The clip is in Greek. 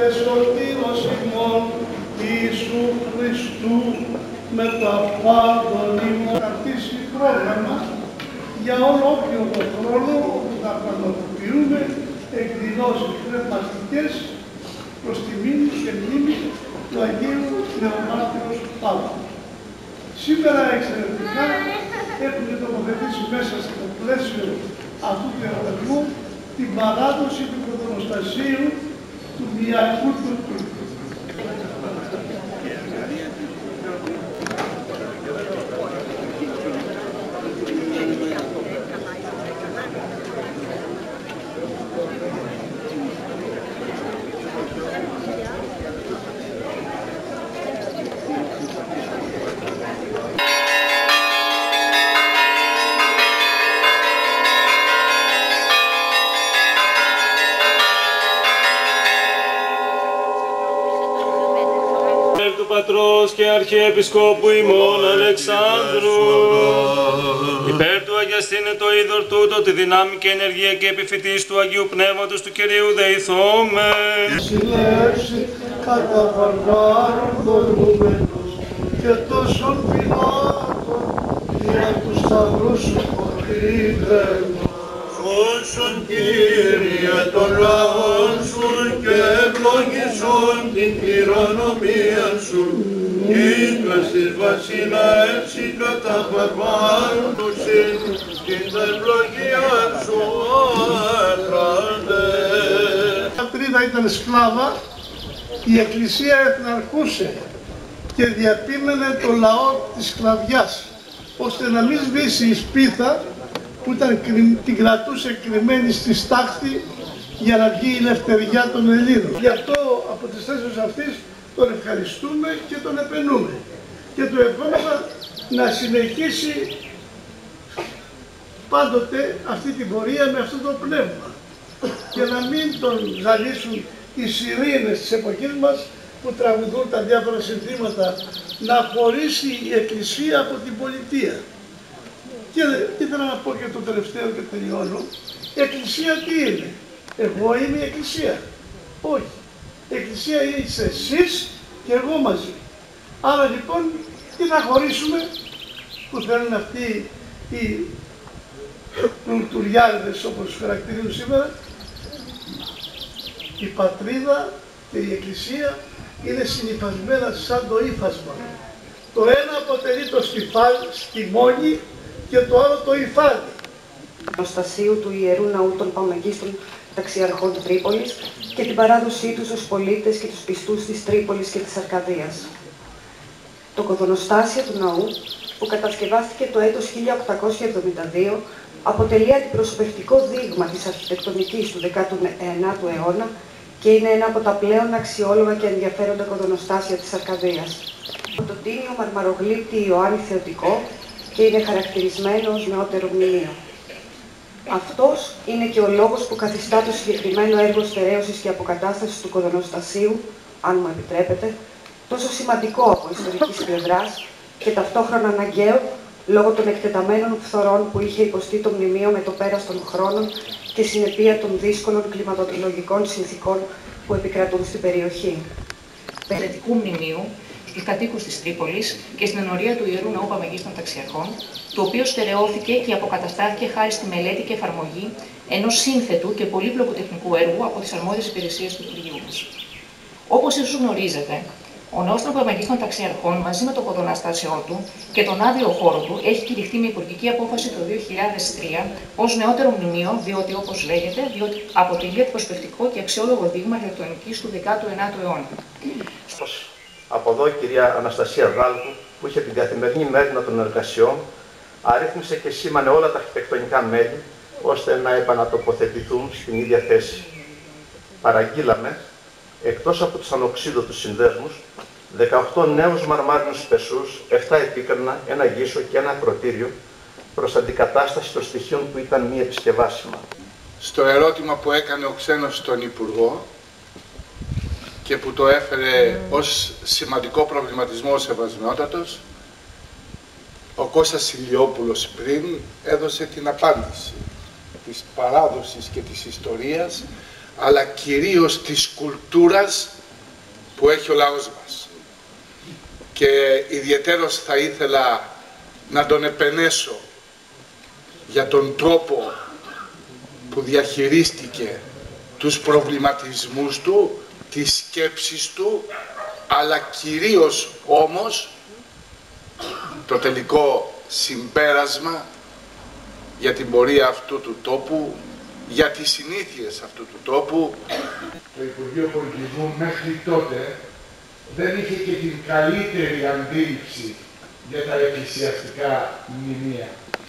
σωτήρος ημών Ιησού Χριστού με το απάντων ημών κρατήσει πρόγραμμα για όλο όποιο το χρόνο που θα πραγματοποιούμε εκδηλώσεις πνευματικές προς τιμήν και μνήμη του Αγίου Νεομάρτυρος Παύλου. Σήμερα εξαιρετικά έχουμε τοποθετήσει μέσα στο πλαίσιο αυτού του εορτασμού την παράδοση του πρωτονοστασίου του Μιακού του Τούρκου. Του Πατρός και Αρχιεπισκόπου ημών Αλεξάνδρου, υπέρ του αγιαστήνε το είδωρ τούτο, τη δυνάμει και ενεργία και επιφυτής του Αγίου Πνεύματος του Κυρίου δεηθώμε. Συλλέψει κατά βαρβάρων δωρούμενος και τόσων πιλάτων για του σταυρού σου χωρίδευμα. Σώσον Κύριε των λαών σου και ευλογήσον την κληρονομία σου. Ήτρας της βασιλεύση κατά βαρβάρων του συν την ευλογία σου άτραντε. Η πατρίδα ήταν σκλάβα, η Εκκλησία εθναρχούσε και διαπίμενε το λαό της σκλαβιάς, ώστε να μην σβήσει η σπίθα που την κρατούσε κρυμμένη στη στάχτη για να βγει η ελευθεριά των Ελλήνων. Γι' αυτό από τις θέσεις αυτής τον ευχαριστούμε και τον επενούμε και του ευχόμαστε να συνεχίσει πάντοτε αυτή την πορεία με αυτό το πνεύμα και να μην τον ζαλίσουν οι σιρήνες της εποχής μας που τραγουδούν τα διάφορα συνθήματα, να χωρίσει η Εκκλησία από την πολιτεία. Και ήθελα να πω και το τελευταίο και τελειώνω. Η Εκκλησία τι είναι? Εγώ είμαι η Εκκλησία? Όχι. Η Εκκλησία είσαι εσείς και εγώ μαζί. Άρα λοιπόν τι θα χωρίσουμε που θέλουν αυτοί οι τουριάριδες όπως τους χαρακτηρίζουν σήμερα? Η πατρίδα και η Εκκλησία είναι συνυφασμένα σαν το ύφασμα. Το ένα αποτελεί το στιμόνι και το άλλο το υφάδι. Προστασίου του Ιερού Ναού των Παμαγίστων Ταξιαρχών Τρίπολης και την παράδοσή τους στους πολίτες και τους πιστούς της Τρίπολης και της Αρκαδίας. Το κοδονοστάσιο του ναού, που κατασκευάστηκε το έτος 1872, αποτελεί αντιπροσωπευτικό δείγμα της αρχιτεκτονικής του 19ου αιώνα και είναι ένα από τα πλέον αξιόλογα και ενδιαφέροντα κοδονοστάσια της Αρκαδίας. Το τίμιο μαρμαρογλύπτη Ιωάννη Θεοτικό και είναι χαρακτηρισμένο ως νεότερο μνημείο. Αυτός είναι και ο λόγος που καθιστά το συγκεκριμένο έργο στερέωσης και αποκατάστασης του κοδονοστασίου, αν μου επιτρέπετε, τόσο σημαντικό από ιστορικής πλευράς και ταυτόχρονα αναγκαίο λόγω των εκτεταμένων φθορών που είχε υποστεί το μνημείο με το πέρας των χρόνων και συνεπία των δύσκολων κλιματολογικών συνθήκων που επικρατούν στην περιοχή. Πελετικού μνημείου στους κατοίκους της Τρίπολης και στην ενορία του Ιερού Ναού Παμαγίστων Ταξιαρχών, το οποίο στερεώθηκε και αποκαταστάθηκε χάρη στη μελέτη και εφαρμογή ενός σύνθετου και πολύπλοκου τεχνικού έργου από τις αρμόδιες υπηρεσίες του Υπουργείου μας. Όπως ίσως γνωρίζετε, ο Ναός των Παμαγίστων Ταξιαρχών μαζί με το κοδονοστάσιό του και τον άδειο χώρο του έχει κηρυχθεί με υπουργική απόφαση το 2003 ως νεότερο μνημείο, διότι όπως λέγεται, αποτελεί αντιπροσωπευτικό και αξιόλογο δείγμα αρχιτεκτονικής του 19ου αιώνα. Από εδώ η κυρία Αναστασία Γάλκου, που είχε την καθημερινή μέρημνα των εργασιών, αρρύθμισε και σήμανε όλα τα αρχιτεκτονικά μέλη, ώστε να επανατοποθετηθούν στην ίδια θέση. Παραγγείλαμε, εκτός από τους ανοξίδωτους συνδέσμους, 18 νέους μαρμάρινους πεσούς, 7 επίκρανα, ένα γύσο και ένα ακροτήριο, προς αντικατάσταση των στοιχείων που ήταν μη επισκευάσιμα. Στο ερώτημα που έκανε ο ξένος στον Υπουργό, και που το έφερε ως σημαντικό προβληματισμό ο Σεβασμιότατος, ο Κώστας Ηλιόπουλος πριν έδωσε την απάντηση της παράδοσης και της ιστορίας, αλλά κυρίως της κουλτούρας που έχει ο λαός μας. Και ιδιαιτέρως θα ήθελα να τον επενέσω για τον τρόπο που διαχειρίστηκε τους προβληματισμούς του, τις σκέψεις του, αλλά κυρίως όμως το τελικό συμπέρασμα για την πορεία αυτού του τόπου, για τις συνήθειες αυτού του τόπου. Το Υπουργείο Πολιτισμού μέχρι τότε δεν είχε και την καλύτερη αντίληψη για τα εκκλησιαστικά μνημεία.